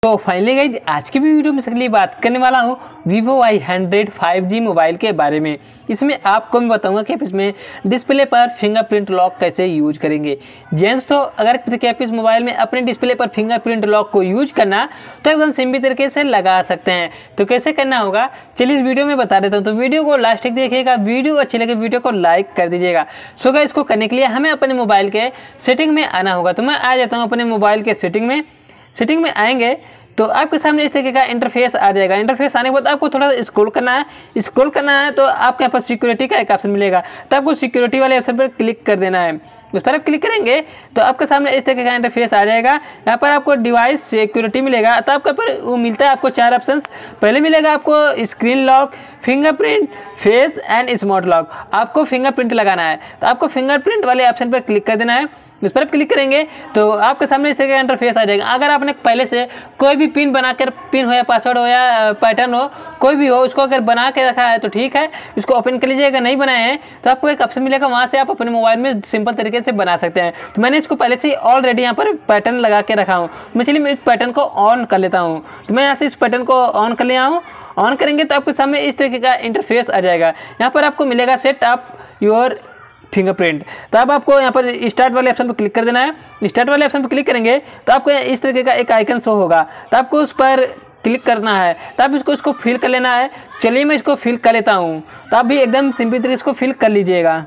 तो finally guys आज की वीडियो में सबके लिए बात करने वाला हूँ Vivo Y100 5G मोबाइल के बारे में। इसमें आपको मैं बताऊंगा कि आप इसमें डिस्प्ले पर फिंगरप्रिंट लॉक कैसे यूज करेंगे। जेंट्स तो अगर किसी के आप इस मोबाइल में अपने डिस्प्ले पर फिंगरप्रिंट लॉक को यूज करना तो एकदम सिंपल तरीके से लगा सकते हैं। तो कैसे करना होगा चलिए इस वीडियो में बता देता हूँ। तो वीडियो को लास्ट तक देखिएगा, वीडियो अच्छी लगे वीडियो को लाइक कर दीजिएगा। सो गाइस इसको करने के लिए हमें अपने मोबाइल के सेटिंग में आना होगा। तो मैं आ जाता हूँ अपने मोबाइल के सेटिंग में आएंगे तो आपके सामने इस तरीके का इंटरफेस आ जाएगा। इंटरफेस आने के बाद आपको थोड़ा स्क्रॉल करना है तो आपके यहाँ पर सिक्योरिटी का एक ऑप्शन मिलेगा। तो आपको सिक्योरिटी वाले ऑप्शन पर क्लिक कर देना है। उस पर आप क्लिक करेंगे तो आपके सामने इस तरीके का इंटरफेस आ जाएगा। यहाँ पर आपको डिवाइस सिक्योरिटी मिलेगा। तो आपके पर वो मिलता है आपको 4 ऑप्शन। पहले मिलेगा आपको screen lock, fingerprint, face and smart lock. आपको फिंगरप्रिंट लगाना है तो आपको फिंगरप्रिंट वाले ऑप्शन पर क्लिक कर देना है। उस पर आप क्लिक करेंगे तो आपके सामने इस तरह का इंटरफेस आ जाएगा। अगर आपने पहले से कोई भी पिन बनाकर, पिन हो या पासवर्ड हो या पैटर्न हो, कोई भी हो, उसको अगर बना के रखा है तो ठीक है, इसको ओपन कर लीजिएगा। नहीं बनाए हैं तो आपको एक ऑप्शन मिलेगा, वहाँ से आप अपने मोबाइल में सिंपल तरीके से बना सकते हैं। तो मैंने इसको पहले से ऑलरेडी यहाँ पर पैटर्न लगा के रखा हूँ। मैं चलिए इस पैटर्न को ऑन कर लेता हूँ। तो मैं यहाँ से इस पैटर्न को ऑन कर लिया हूँ। ऑन करेंगे तो आपके सामने इस तरीके का इंटरफेस आ जाएगा। यहाँ पर आपको मिलेगा सेट अप योर फिंगरप्रिंट। तो अब आपको यहाँ पर स्टार्ट वाले ऑप्शन पर क्लिक कर देना है। स्टार्ट वाले ऑप्शन पर क्लिक करेंगे तो आपको इस तरीके का एक आइकन शो होगा। तो आपको उस पर क्लिक करना है। तो आप इसको फिल कर लेना है। चलिए मैं इसको फिल कर लेता हूँ। तो आप भी एकदम सिंपल तरीके से इसको फिल कर लीजिएगा।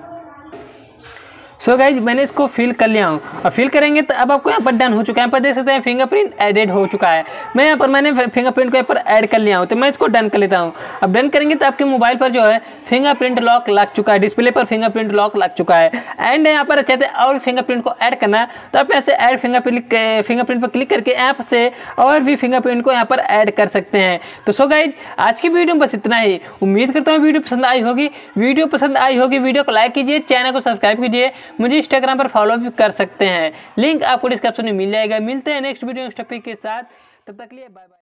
सो गाइज मैंने इसको फिल कर लिया हूँ और फिल करेंगे तो अब आपको यहाँ पर डन हो चुका है। यहाँ पर देख सकते हैं फिंगरप्रिंट एडेड हो चुका है। मैंने फिंगरप्रिंट को यहाँ पर ऐड कर लिया हूँ। तो मैं इसको डन कर लेता हूँ। अब डन करेंगे तो आपके मोबाइल पर जो है फिंगरप्रिंट लॉक लग चुका है, डिस्प्ले पर फिंगरप्रिंट लॉक लग चुका है। एंड यहाँ पर चाहते हैं और फिंगरप्रिंट को ऐड करना तो आप यहाँ से ऐड फिंगरप्रिंट पर क्लिक करके ऐप से और भी फिंगरप्रिंट को यहाँ पर ऐड कर सकते हैं। तो सो गाइज आज की वीडियो में बस इतना ही। उम्मीद करता हूँ वीडियो पसंद आई होगी। वीडियो को लाइक कीजिए, चैनल को सब्सक्राइब कीजिए, मुझे इंस्टाग्राम पर फॉलो भी कर सकते हैं। लिंक आपको डिस्क्रिप्शन में मिल जाएगा। मिलते हैं नेक्स्ट वीडियो नेक्स्ट टॉपिक के साथ। तब तक के लिए बाय बाय।